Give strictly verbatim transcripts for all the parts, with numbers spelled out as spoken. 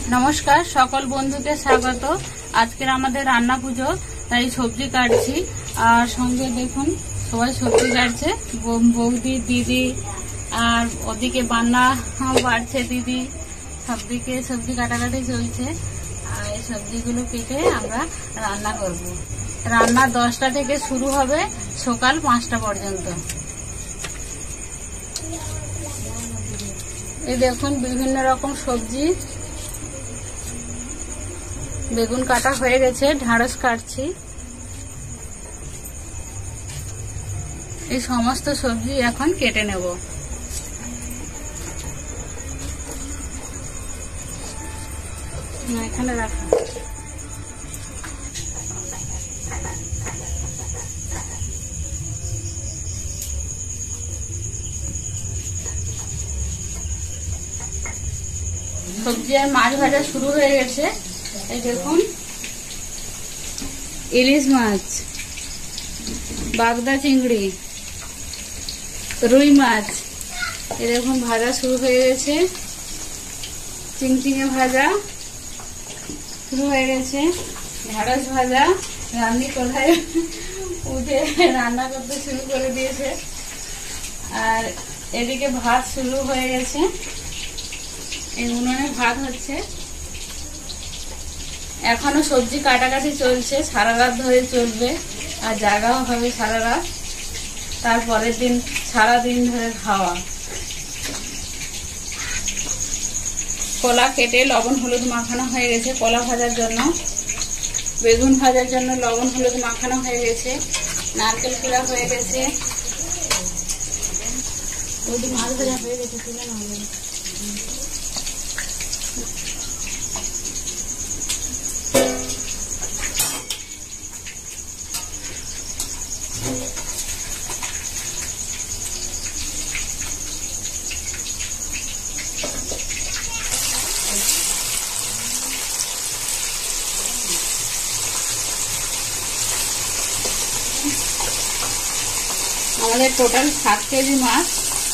नमस्कार सकल बंधुके स्वागत। आजकेर आमादेर रान्ना पुजो ताई सब्जी काटছি আর সঙ্গে দেখুন সবাই সবজি কাটছে বৌদি দিদি আর ওদিকে বান্না বাড়ছে দিদি সবদিকে সবজি কাটাকাটি চলছে আর এই সবজিগুলো কেটে আমরা রান্না করব। রান্না দশটা থেকে শুরু হবে সকাল পাঁচটা পর্যন্ত। এই দেখুন বিভিন্ন রকম সবজি বেগুন কাটা হয়ে গেছে, ঢেঁড়স কাটছি। এই সমস্ত সবজি এখন কেটে নেব। এখানে রাখা সবজি আর মাছ ভাজা শুরু হয়ে গেছে। এই দেখুন ইলিশ মাছ, বাগদা চিংড়ি, রুই মাছ এই দেখুন ভাজা শুরু হয়ে গেছে। চিংচিঙে ভাজা শুরু হয়ে গেছে। ঢেঁড়স ভাজা রান্নি কোথায় উঠে রান্না করতে শুরু করে দিয়েছে। আর এদিকে ভাত শুরু হয়ে গেছে। এই উনুনে ভাত হচ্ছে। এখনো সবজি কাটাকাটি চলছে, সারা রাত ধরে চলবে আর জাগাও হবে সারা রাত। তারপরের দিন সারা দিন ধরে খাওয়া। কলা কেটে লবণ হলুদ মাখানো হয়ে গেছে কলা ভাজার জন্য। বেগুন ভাজার জন্য লবণ হলুদ মাখানো হয়ে গেছে। নারকেল কুড়া হয়ে গেছে। ওই মাছ ভাজা হয়ে গেছে, তুলে না হবে। আমাদের টোটাল সাত কেজি মাছ।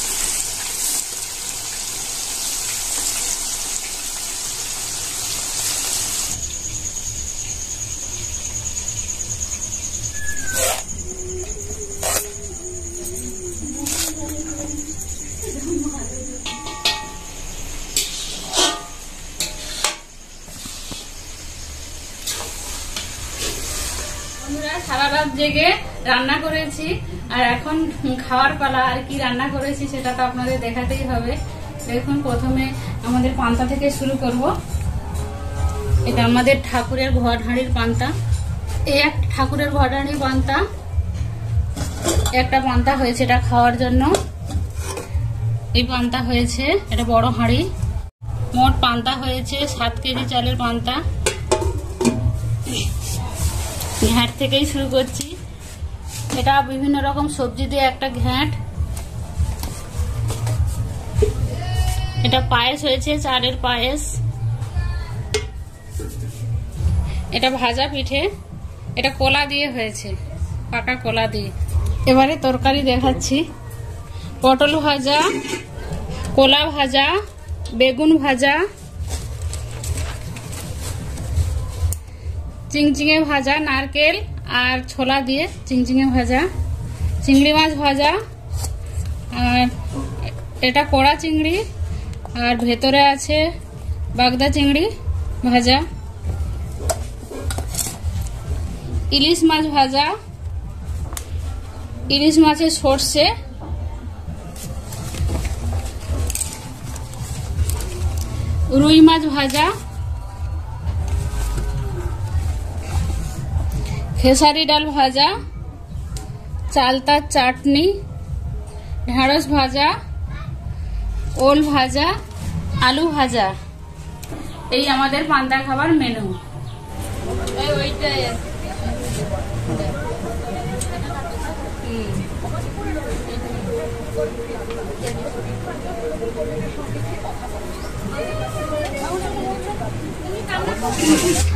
সারা রাত জেগে রান্না করেছি আর এখন খাওয়ার পালা। আর কি রান্না করেছি সেটা তো আপনাদের দেখাতেই হবে। দেখুন প্রথমে আমাদের পান্তা থেকে শুরু করব। এটা আমাদের ঠাকুরের ঘট হাঁড়ির পান্তা। এই এক ঠাকুরের ঘট হাঁড়ির পান্তা একটা পান্তা হয়েছে এটা খাওয়ার জন্য। এই পান্তা হয়েছে, এটা বড় হাঁড়ি। মোট পান্তা হয়েছে সাত কেজি চালের পান্তা। ঘ্যাঁট থেকেই শুরু করছি। এটা বিভিন্ন রকম সবজি দিয়ে একটা ঘ্যাঁট। এটা পায়েস হয়েছে, চালের পায়েস। এটা ভাজা পিঠে, এটা কলা দিয়ে হয়েছে, পাকা কলা দিয়ে। এবারে তরকারি দেখাচ্ছি। পটল ভাজা, কলা ভাজা, বেগুন ভাজা, চিংচিঙে ভাজা, নারকেল আর ছোলা দিয়ে চিংচিঙে ভাজা, চিংড়ি মাছ ভাজা, আর এটা কড়া চিংড়ি, আর ভেতরে আছে বাগদা চিংড়ি ভাজা, ইলিশ মাছ ভাজা, ইলিশ মাছের সর্ষে, রুই মাছ ভাজা, খেসারি ডাল ভাজা, চালতার চাটনি, ঢেঁড়স ভাজা, ওল ভাজা, আলু ভাজা। এই আমাদের পান্তা খাবার মেনু। ওইটাই